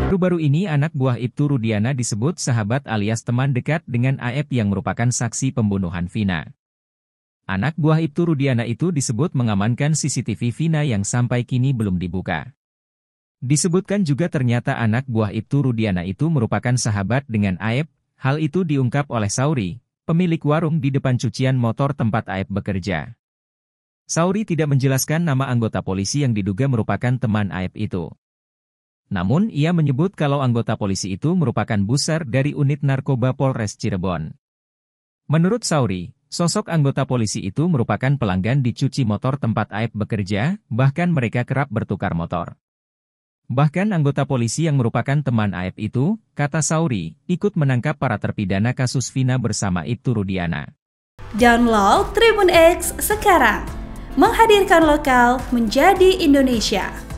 Baru-baru ini anak buah Ibtu Rudiana disebut sahabat alias teman dekat dengan Aep yang merupakan saksi pembunuhan Vina. Anak buah Ibtu Rudiana itu disebut mengamankan CCTV Vina yang sampai kini belum dibuka. Disebutkan juga ternyata anak buah Ibtu Rudiana itu merupakan sahabat dengan Aep. Hal itu diungkap oleh Sauri, pemilik warung di depan cucian motor tempat Aep bekerja. Sauri tidak menjelaskan nama anggota polisi yang diduga merupakan teman Aep itu. Namun ia menyebut kalau anggota polisi itu merupakan busar dari unit narkoba Polres Cirebon. Menurut Sauri, sosok anggota polisi itu merupakan pelanggan di cuci motor tempat Aep bekerja, bahkan mereka kerap bertukar motor. Bahkan anggota polisi yang merupakan teman Aep itu, kata Sauri, ikut menangkap para terpidana kasus Vina bersama Ibtu Rudiana. Download Tribun X sekarang, menghadirkan lokal menjadi Indonesia.